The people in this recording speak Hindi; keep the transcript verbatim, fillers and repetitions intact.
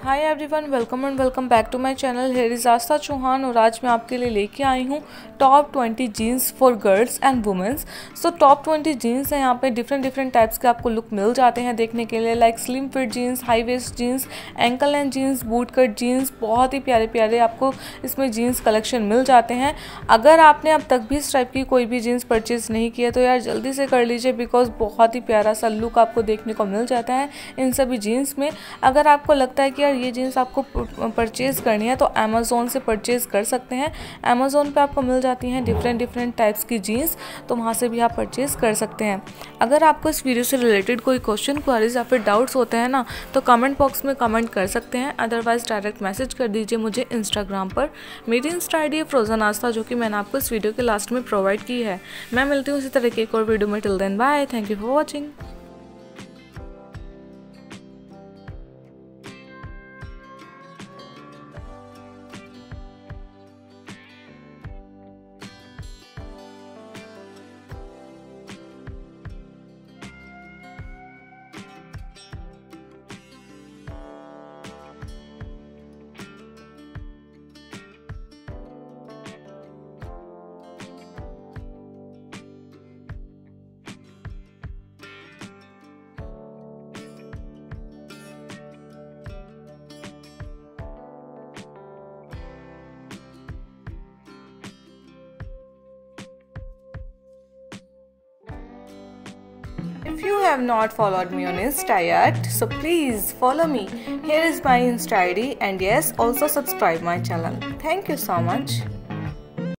Hi everyone, welcome and welcome back to my channel. Here is Aastha Chauhan और आज मैं आपके लिए लेके आई हूँ top twenty jeans for girls and womens. So top twenty jeans हैं, यहाँ पे डिफरेंट डिफरेंट टाइप्स के आपको लुक मिल जाते हैं देखने के लिए, like slim fit jeans, high waist jeans, ankle length jeans, boot cut jeans. बहुत ही प्यारे प्यारे आपको इसमें जीन्स कलेक्शन मिल जाते हैं। अगर आपने अब तक भी इस टाइप की कोई भी जीन्स परचेज़ नहीं किया तो यार जल्दी से कर लीजिए, बिकॉज बहुत ही प्यारा सा लुक आपको देखने को मिल जाता है इन सभी जीन्स में। अगर आपको लगता है कि यार ये जीन्स आपको परचेज़ करनी है तो अमेज़ोन से परचेज़ कर सकते हैं। अमेज़ोन पे आपको मिल जाती हैं डिफरेंट डिफरेंट टाइप्स की जीन्स, तो वहाँ से भी आप परचेज़ कर सकते हैं। अगर आपको इस वीडियो से रिलेटेड कोई क्वेश्चन, क्वारीज या फिर डाउट्स होते हैं ना, तो कमेंट बॉक्स में कमेंट कर सकते हैं। अदरवाइज डायरेक्ट मैसेज कर दीजिए मुझे इंस्टाग्राम पर। मेरी इंस्टा आई डी है फ्रोजन आस्था, जो कि मैंने आपको इस वीडियो के लास्ट में प्रोवाइड की है। मैं मिलती हूँ इसी तरह की एक और वीडियो में। Till then bye, thank you for watching. If you have not followed me on Insta yet, so please follow me. Here is my Insta I D, and yes, also subscribe my channel. Thank you so much.